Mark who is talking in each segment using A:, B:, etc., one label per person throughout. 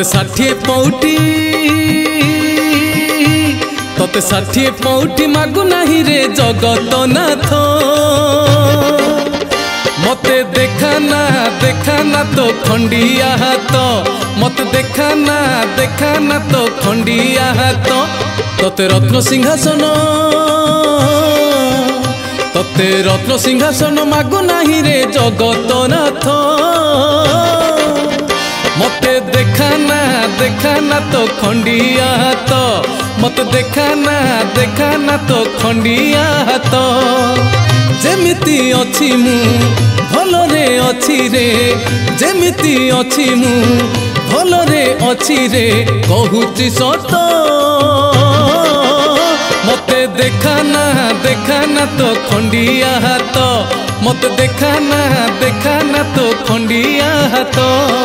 A: तते 60 पौटी तते 60 पौटी मागु नहीं रे जगत नाथ मते देखाना तो खंडिया हाथ मते देखाना तो खंडिया हाथ तते रत्न सिंहासन मागु नहीं रे जगत नाथ मते देखाना तो खंडिया हाथ मते देखाना तो खंडिया हाथ जेमिति अछि मु भलरे अछि रे जेमिति अछि मु भलरे अछि रे कहूची सत मते देखाना तो खंडिया हाथ मते देखाना तो खंडिया हाथ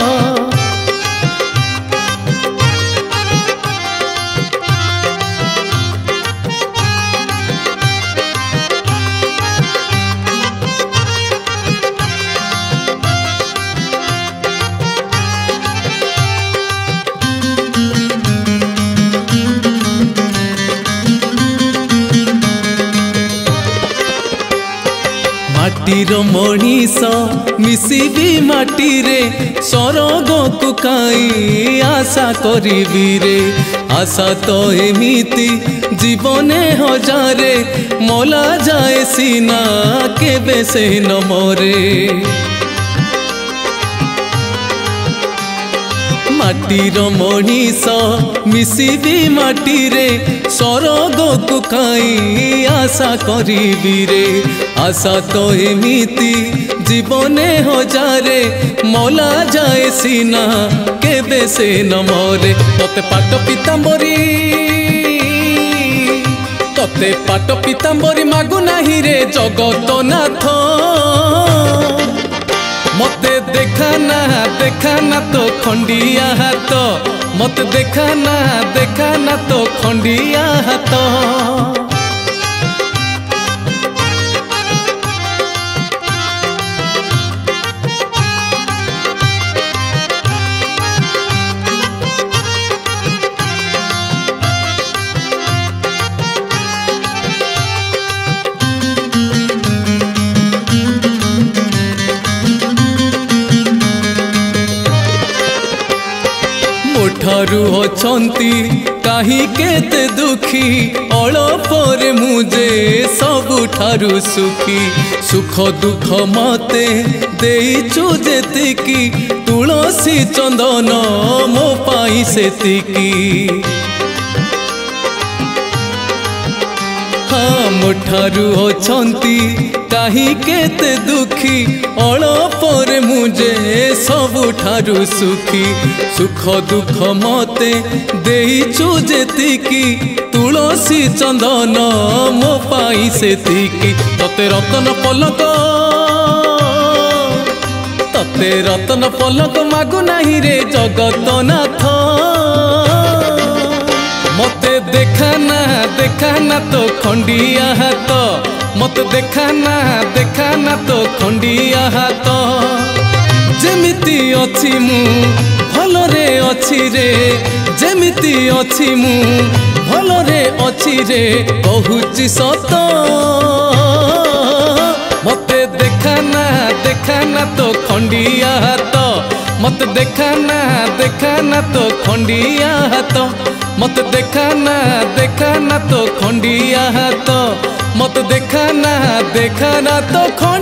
A: माटीर मनीष मिसिबी माटी रे सरग को काई आशा करिबी रे आशा तो एमिति जीवने हजारे मोला जाए सीना केबे से न मरे माटीर मनीष मिसिबी माटी रे सरग को काई आशा करिबी रे आशा तो एमिति जीवने हजारे मोला जाए सीना केबे से न मरे तते पाट पीताम्बरी मागु नहीं रे जगत नाथ मते देखाना तो खंडिया हाथ मते देखाना तो खंडिया हाथ ठारू अछंती काहे केते दुखी अळपरे मुझे सबु ठारू सुखी सुख दुख मते देइछु जेतिकी तुलसी चंदन मो पाई सेतिकी हाँ मोठारू अछंती काहे केते दुखी अळपरे मुझे सबु ठारू सुखी सुख दुख मते देइछु जेतिकी तुलसी चंदन मो पाई सेतिकी तते रतन पलक मागु नहीं रे जगत नाथ मते देखाना तो खंडिया हाथ मते देखाना तो खंडिया हाथ जेमिति अछि मु भलरे अछि रे जेमिति अछि मु भलरे अछि रे कहूची सत मते देखाना तो खंडिया हाथ मते देखाना तो खंडिया हाथ मते देखाना तो खंडिया हाथ मते देखाना तो